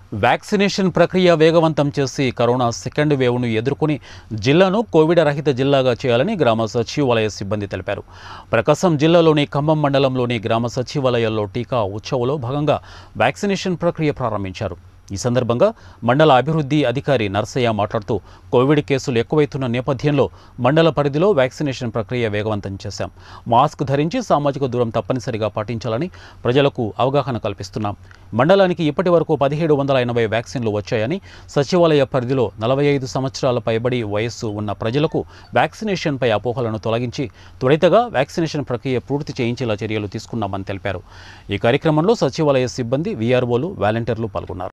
Vaccination ప్రక్రియ వేగవంతం చేసి కరోనా సెకండ్ వేవ్ను ఎదుర్కొని జిల్లాను కోవిడ్ రహిత జిల్లాగా చేయాలని గ్రామ సచివాలయ సిబ్బంది తెలిపారు. ప్రకాశం జిల్లాలోని ఖమ్మం మండలంలోని గ్రామ సచివాలయాల్లో టీకా ఉత్సవంలో భాగంగా వ్యాక్సినేషన్ ప్రక్రియ ప్రారంభించారు. ఈ సందర్భంగా మండల అభివృద్ధి అధికారి నర్సయ్య మాట్లాడుతూ కోవిడ్ కేసులు ఎక్కువైతున్న నేపథ్యంలో మండల పరిధిలో వ్యాక్సినేషన్ ప్రక్రియ వేగవంతం చేశాం. మాస్క్ ధరించి సామాజిక దూరం తప్పనిసరిగా పాటించాలని ప్రజలకు అవగాహన కల్పిస్తున్నాం. మండలానికి ఇప్పటి వరకు 1780 వ్యాక్సిన్లు వచ్చాయని, సచివాలయ పరిధిలో 45 సంవత్సరాల పైబడి వయస్సు ఉన్న ప్రజలకు వ్యాక్సినేషన్పై అపోహలను తొలగించి త్వరితగా వ్యాక్సినేషన్ ప్రక్రియ పూర్తి చేయించేలా చర్యలు తీసుకున్నామని తెలిపారు. ఈ కార్యక్రమంలో సచివాలయ సిబ్బంది, వీఆర్ఓలు, వాలంటీర్లు పాల్గొన్నారు.